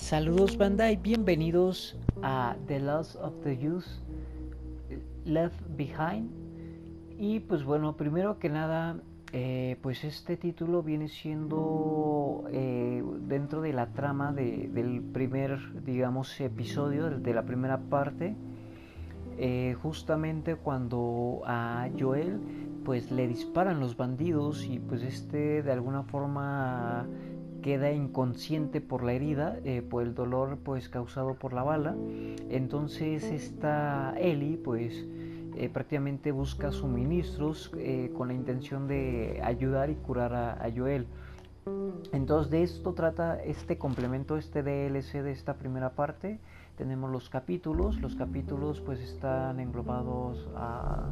Saludos banda y bienvenidos a The Lost of the Youth Left Behind. Y pues bueno, primero que nada, pues este título viene siendo dentro de la trama del primer, digamos, episodio, de la primera parte. Justamente cuando a Joel pues le disparan los bandidos y pues este de alguna forma queda inconsciente por la herida, por el dolor pues causado por la bala. Entonces esta Ellie pues prácticamente busca suministros con la intención de ayudar y curar a Joel. Entonces de esto trata este complemento, este DLC de esta primera parte. Tenemos los capítulos pues están englobados a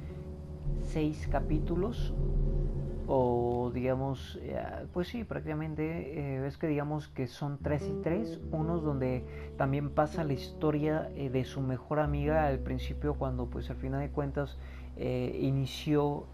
6 capítulos, o digamos, pues sí, prácticamente es que digamos que son 3 y 3, unos donde también pasa la historia de su mejor amiga al principio, cuando pues al final de cuentas inició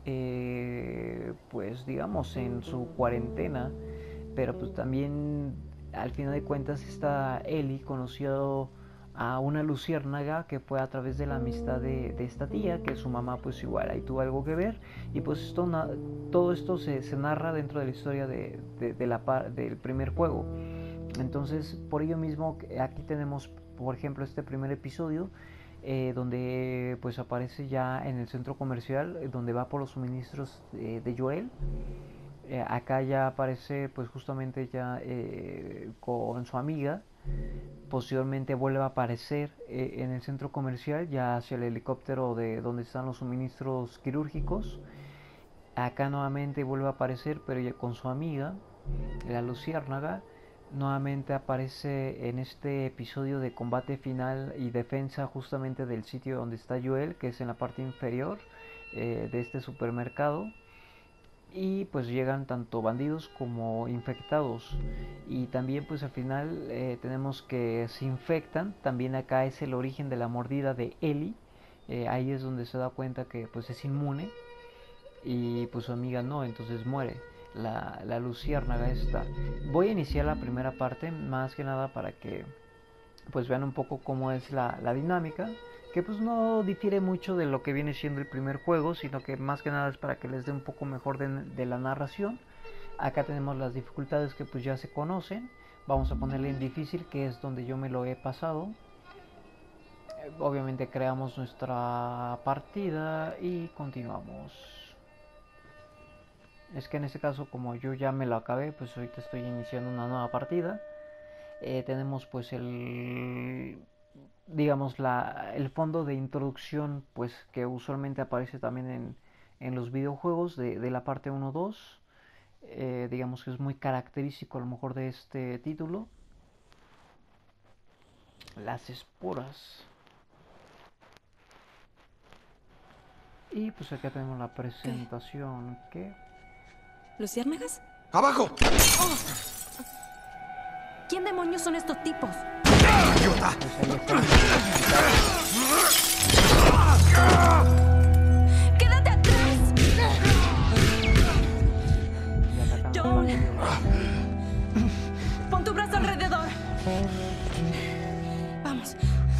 pues digamos en su cuarentena, pero pues también al final de cuentas esta Ellie conoció a una luciérnaga que fue a través de la amistad de esta tía, que su mamá pues igual ahí tuvo algo que ver, y pues todo esto se narra dentro de la historia del primer juego. Entonces por ello mismo aquí tenemos por ejemplo este primer episodio, donde pues aparece ya en el centro comercial, donde va por los suministros de Joel. Acá ya aparece pues justamente ya con su amiga. Posteriormente vuelve a aparecer en el centro comercial, ya hacia el helicóptero de donde están los suministros quirúrgicos. Acá nuevamente vuelve a aparecer, pero ya con su amiga, la luciérnaga. Nuevamente aparece en este episodio de combate final y defensa justamente del sitio donde está Joel, que es en la parte inferior de este supermercado. Y pues llegan tanto bandidos como infectados, y también pues al final tenemos que se infectan. También acá es el origen de la mordida de Ellie. Ahí es donde se da cuenta que pues es inmune, y pues su amiga no, entonces muere la luciérnaga esta. Voy a iniciar la primera parte más que nada para que pues vean un poco cómo es la dinámica, que pues no difiere mucho de lo que viene siendo el primer juego, sino que más que nada es para que les dé un poco mejor de la narración. Acá tenemos las dificultades que pues ya se conocen. Vamos a ponerle en difícil, que es donde yo me lo he pasado. Obviamente creamos nuestra partida y continuamos. Es que en este caso, como yo ya me lo acabé, pues ahorita estoy iniciando una nueva partida. Tenemos pues digamos el fondo de introducción pues que usualmente aparece también en los videojuegos de la parte 1-2. Digamos que es muy característico a lo mejor de este título. Las esporas. Y pues acá tenemos la presentación. ¿Qué? ¿Luciérnagas? ¡Abajo! Oh. ¿Quién demonios son estos tipos? ¡Idiota! ¡Quédate atrás! Joel, pon tu brazo alrededor. Vamos.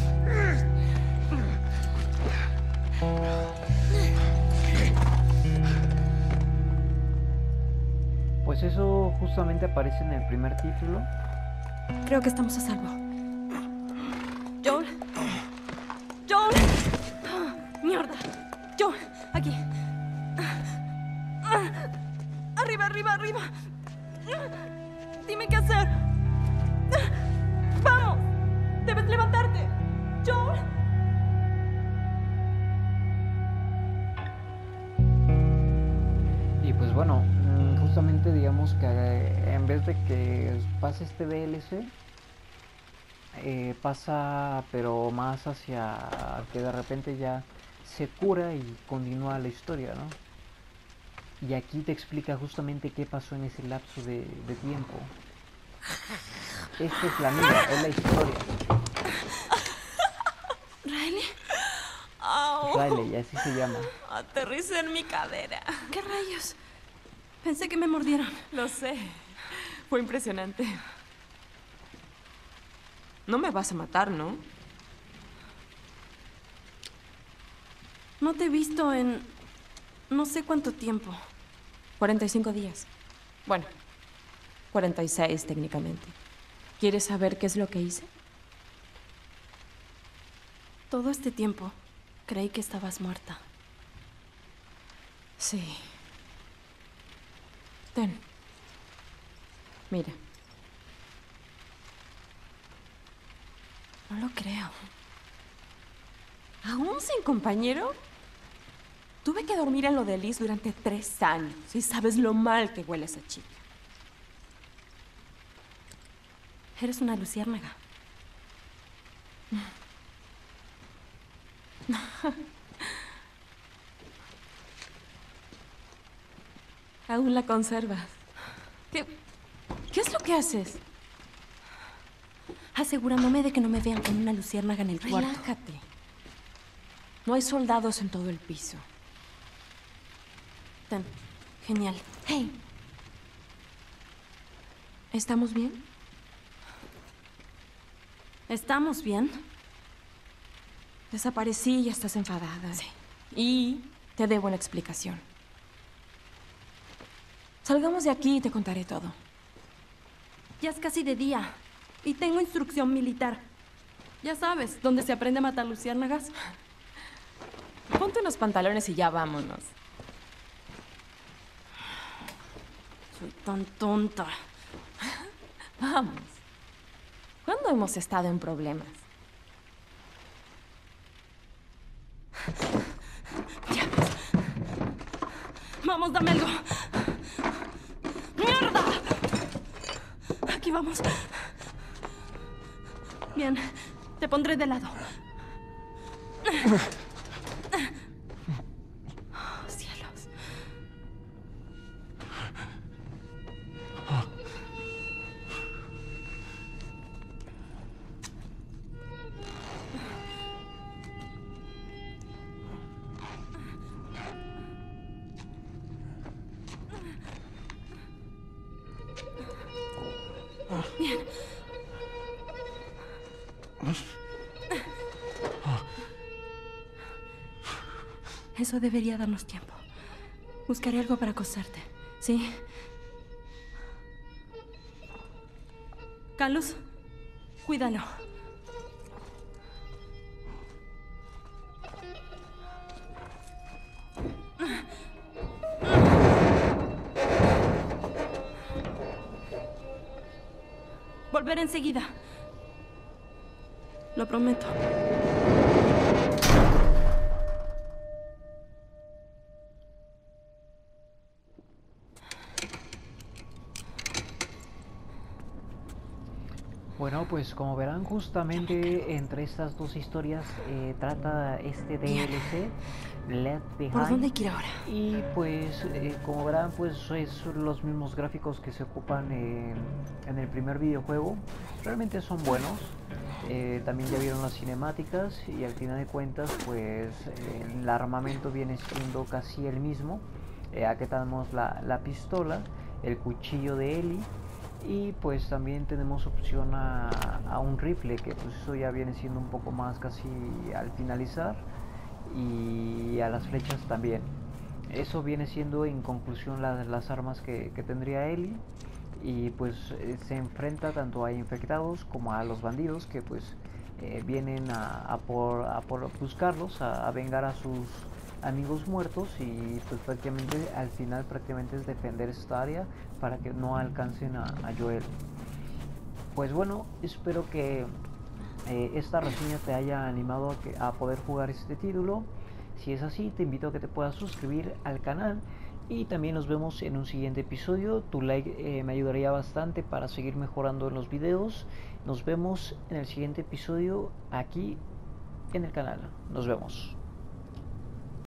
Pues eso justamente aparece en el primer título. Creo que estamos a salvo. Joel. Joel. Mierda. Joel, aquí. Arriba, arriba, arriba. Dime qué hacer. Vamos. Debes levantarte. Joel. Y pues bueno, justamente digamos que en vez de que pase este DLC, pasa pero más hacia que de repente ya se cura y continúa la historia, ¿no? Y aquí te explica justamente qué pasó en ese lapso de tiempo. Esta es la mía, es la historia. Riley. Riley, así se llama. Aterricé en mi cadera. ¿Qué rayos? Pensé que me mordieron. Lo sé. Fue impresionante. No me vas a matar, ¿no? No te he visto en no sé cuánto tiempo. 45 días. Bueno, 46 técnicamente. ¿Quieres saber qué es lo que hice? Todo este tiempo creí que estabas muerta. Sí. Ten. Mira. No lo creo. ¿Aún sin compañero? Tuve que dormir en lo de Liz durante 3 años. Y sabes lo mal que huele esa chica. Eres una luciérnaga. Aún la conservas. ¿Qué es lo que haces? Asegurándome de que no me vean con una luciérnaga en el cuarto. Relájate. No hay soldados en todo el piso. Ten. Genial. Hey. ¿Estamos bien? ¿Estamos bien? Desaparecí y ya estás enfadada. Sí. Y te debo una explicación. Salgamos de aquí y te contaré todo. Ya es casi de día. Y tengo instrucción militar. Ya sabes, dónde se aprende a matar luciérnagas. Ponte unos pantalones y ya vámonos. Soy tan tonta. Vamos. ¿Cuándo hemos estado en problemas? Ya. Vamos, dame algo. ¡Mierda! Aquí vamos. Bien, te pondré de lado. Oh, cielos. Bien. Eso debería darnos tiempo. Buscaré algo para acostarte, ¿sí? Carlos, cuídalo. Volveré enseguida. Lo prometo. Bueno, pues como verán, justamente entre estas dos historias trata este DLC, Left Behind. ¿Por dónde hay que ir ahora? Y pues como verán, pues es los mismos gráficos que se ocupan en el primer videojuego. Realmente son buenos. También ya vieron las cinemáticas y al final de cuentas pues el armamento viene siendo casi el mismo. Aquí tenemos la pistola, el cuchillo de Ellie. Y pues también tenemos opción a un rifle, que pues eso ya viene siendo un poco más casi al finalizar, y a las flechas también. Eso viene siendo en conclusión las armas que tendría Ellie. Y pues se enfrenta tanto a infectados como a los bandidos que pues vienen a por buscarlos, a vengar a sus amigos muertos, y pues prácticamente al final prácticamente es defender esta área para que no alcancen a Joel. Pues bueno, espero que esta reseña te haya animado a poder jugar este título. Si es así, te invito a que te puedas suscribir al canal y también nos vemos en un siguiente episodio. Tu like me ayudaría bastante para seguir mejorando en los videos. Nos vemos en el siguiente episodio aquí en el canal. Nos vemos.